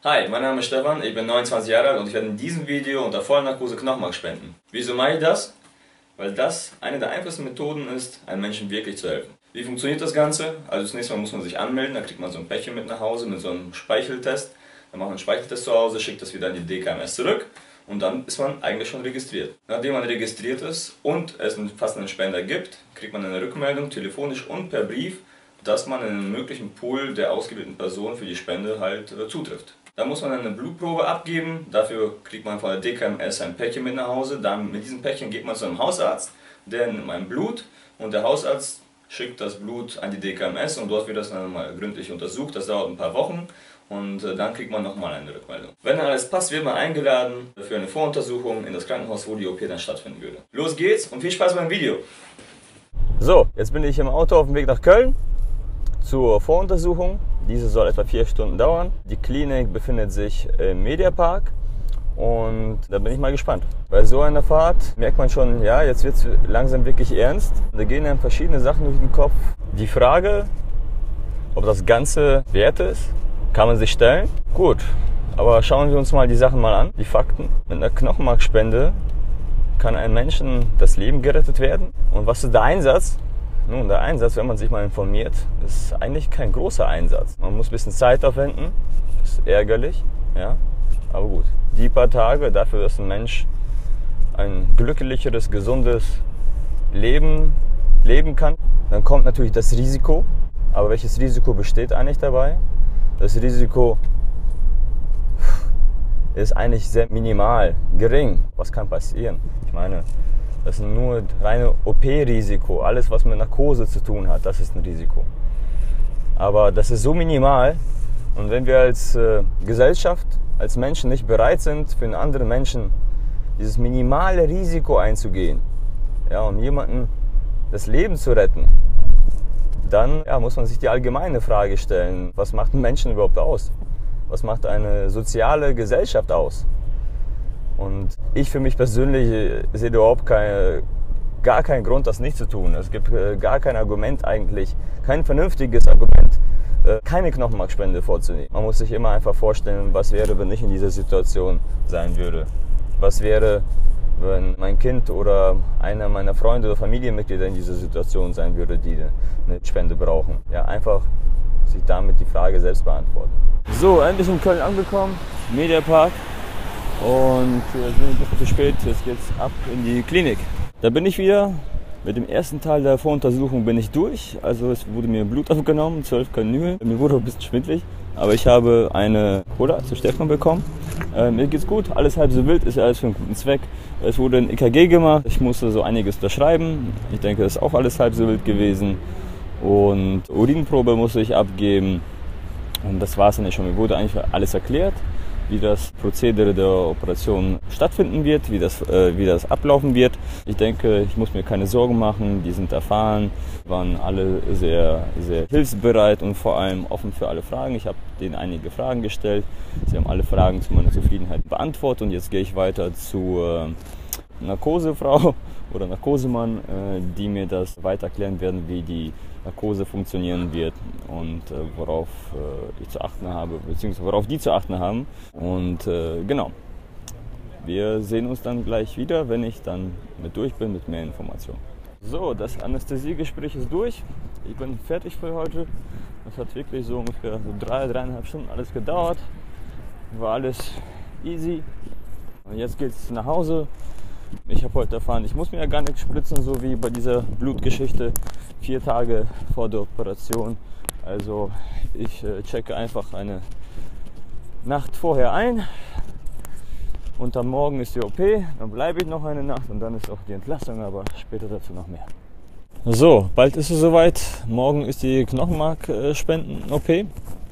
Hi, mein Name ist Stefan, ich bin 29 Jahre alt und ich werde in diesem Video unter Vollnarkose Knochenmark spenden. Wieso mache ich das? Weil das eine der einfachsten Methoden ist, einem Menschen wirklich zu helfen. Wie funktioniert das Ganze? Also zunächst mal muss man sich anmelden, da kriegt man so ein Päckchen mit nach Hause mit so einem Speicheltest. Dann macht man einen Speicheltest zu Hause, schickt das wieder in die DKMS zurück und dann ist man eigentlich schon registriert. Nachdem man registriert ist und es einen passenden Spender gibt, kriegt man eine Rückmeldung, telefonisch und per Brief, dass man in einen möglichen Pool der ausgewählten Person für die Spende halt zutrifft. Da muss man eine Blutprobe abgeben, dafür kriegt man von der DKMS ein Päckchen mit nach Hause. Dann mit diesem Päckchen geht man zu einem Hausarzt, der nimmt mein Blut und der Hausarzt schickt das Blut an die DKMS und dort wird das dann mal gründlich untersucht. Das dauert ein paar Wochen und dann kriegt man nochmal eine Rückmeldung. Wenn dann alles passt, wird man eingeladen für eine Voruntersuchung in das Krankenhaus, wo die OP dann stattfinden würde. Los geht's und viel Spaß beim Video! So, jetzt bin ich im Auto auf dem Weg nach Köln zur Voruntersuchung. Diese soll etwa 4 Stunden dauern. Die Klinik befindet sich im Mediapark und da bin ich mal gespannt. Bei so einer Fahrt merkt man schon, ja, jetzt wird es langsam wirklich ernst. Da gehen einem verschiedene Sachen durch den Kopf. Die Frage, ob das Ganze wert ist, kann man sich stellen. Gut, aber schauen wir uns mal die Sachen mal an, die Fakten. Mit einer Knochenmarkspende kann einem Menschen das Leben gerettet werden. Und was ist der Einsatz? Nun, der Einsatz, wenn man sich mal informiert, ist eigentlich kein großer Einsatz. Man muss ein bisschen Zeit aufwenden, ist ärgerlich, ja, aber gut. Die paar Tage dafür, dass ein Mensch ein glücklicheres, gesundes Leben leben kann. Dann kommt natürlich das Risiko, aber welches Risiko besteht eigentlich dabei? Das Risiko ist eigentlich sehr minimal, gering. Was kann passieren? Ich meine, das ist nur reine OP-Risiko. Alles, was mit Narkose zu tun hat, das ist ein Risiko. Aber das ist so minimal. Und wenn wir als Gesellschaft, als Menschen nicht bereit sind, für einen anderen Menschen dieses minimale Risiko einzugehen, ja, um jemanden das Leben zu retten, dann muss man sich die allgemeine Frage stellen, was macht einen Menschen überhaupt aus? Was macht eine soziale Gesellschaft aus? Und ich für mich persönlich sehe überhaupt gar keinen Grund, das nicht zu tun. Es gibt gar kein Argument eigentlich, kein vernünftiges Argument, keine Knochenmarkspende vorzunehmen. Man muss sich immer einfach vorstellen, was wäre, wenn ich in dieser Situation sein würde. Was wäre, wenn mein Kind oder einer meiner Freunde oder Familienmitglieder in dieser Situation sein würde, die eine Spende brauchen. Ja, einfach sich damit die Frage selbst beantworten. So, endlich in Köln angekommen, Mediapark. Und jetzt bin ich ein bisschen zu spät, jetzt geht's ab in die Klinik. Da bin ich wieder. Mit dem ersten Teil der Voruntersuchung bin ich durch. Also es wurde mir Blut abgenommen, 12 Kanülen. Mir wurde ein bisschen schwindelig. Aber ich habe eine Cola zu Stefan bekommen. Mir geht's gut, alles halb so wild, ist ja alles für einen guten Zweck. Es wurde ein EKG gemacht, ich musste so einiges unterschreiben. Ich denke, das ist auch alles halb so wild gewesen. Und Urinprobe musste ich abgeben. Und das war es dann schon. Mir wurde eigentlich alles erklärt, wie das Prozedere der Operation stattfinden wird, wie das ablaufen wird. Ich denke, ich muss mir keine Sorgen machen, die sind erfahren, waren alle sehr, sehr hilfsbereit und vor allem offen für alle Fragen. Ich habe denen einige Fragen gestellt, sie haben alle Fragen zu meiner Zufriedenheit beantwortet und jetzt gehe ich weiter zur Narkosefrau oder Narkosemann, die mir das weiter erklären werden, wie die Narkose funktionieren wird und worauf ich zu achten habe, beziehungsweise worauf die zu achten haben. Und genau, wir sehen uns dann gleich wieder, wenn ich dann mit durch bin mit mehr Informationen. So, das Anästhesiegespräch ist durch. Ich bin fertig für heute. Das hat wirklich so ungefähr 3,5 Stunden alles gedauert. War alles easy. Und jetzt geht's nach Hause. Ich habe heute erfahren, ich muss mir ja gar nichts spritzen, so wie bei dieser Blutgeschichte 4 Tage vor der Operation. Also ich checke einfach eine Nacht vorher ein und am Morgen ist die OP, dann bleibe ich noch eine Nacht und dann ist auch die Entlassung, aber später dazu noch mehr. So, bald ist es soweit. Morgen ist die Knochenmarkspenden-OP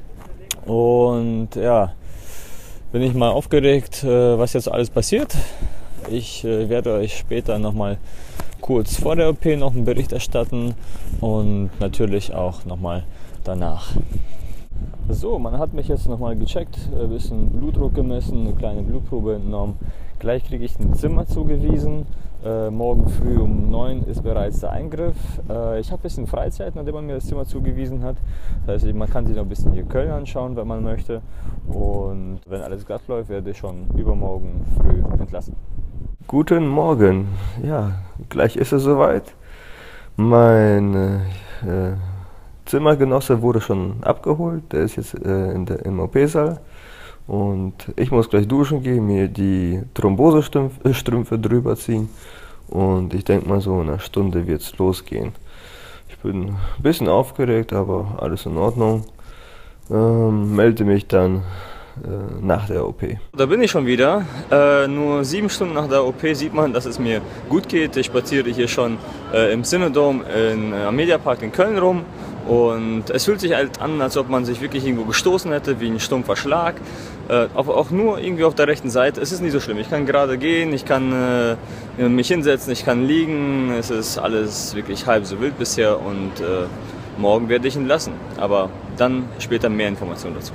und ja, bin ich mal aufgeregt, was jetzt alles passiert. Ich werde euch später nochmal kurz vor der OP noch einen Bericht erstatten und natürlich auch nochmal danach. So, man hat mich jetzt nochmal gecheckt, ein bisschen Blutdruck gemessen, eine kleine Blutprobe entnommen. Gleich kriege ich ein Zimmer zugewiesen. Morgen früh um 9 ist bereits der Eingriff. Ich habe ein bisschen Freizeit, nachdem man mir das Zimmer zugewiesen hat. Das heißt, man kann sich noch ein bisschen hier Köln anschauen, wenn man möchte. Und wenn alles glatt läuft, werde ich schon übermorgen früh entlassen. Guten Morgen. Ja, gleich ist es soweit. Mein Zimmergenosse wurde schon abgeholt. Der ist jetzt im OP-Saal. Und ich muss gleich duschen gehen, mir die Thrombosestrümpfe drüber ziehen. Und ich denke mal, so in einer Stunde wird es losgehen. Ich bin ein bisschen aufgeregt, aber alles in Ordnung. Melde mich dann nach der OP. Da bin ich schon wieder. Nur 7 Stunden nach der OP sieht man, dass es mir gut geht. Ich spaziere hier schon im Cinedom am Mediapark in Köln rum. Und es fühlt sich halt an, als ob man sich wirklich irgendwo gestoßen hätte, wie ein stumpfer Schlag. Aber auch nur irgendwie auf der rechten Seite. Es ist nicht so schlimm. Ich kann gerade gehen, ich kann mich hinsetzen, ich kann liegen. Es ist alles wirklich halb so wild bisher und morgen werde ich ihn lassen. Aber dann später mehr Informationen dazu.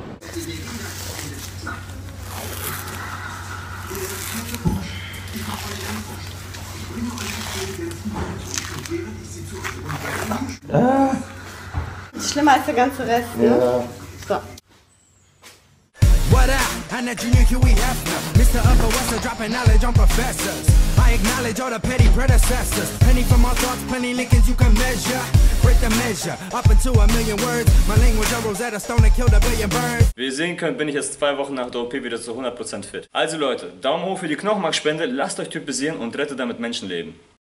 Schlimmer als der ganze Rest, ne? Ja. So. What up? I'm that junior Huey Hefner, Mr. Upper Wester, dropping knowledge on professors. I acknowledge all the petty predecessors. Penny from my thoughts, plenty Lincolns you can measure. Break the measure, up into a million words. My language on Rosetta Stone that killed a billion birds. Wie ihr sehen könnt, bin ich jetzt 2 Wochen nach der OP wieder zu 100% fit. Also Leute, Daumen hoch für die Knochenmarkspende, lasst euch typisieren und rettet damit Menschenleben.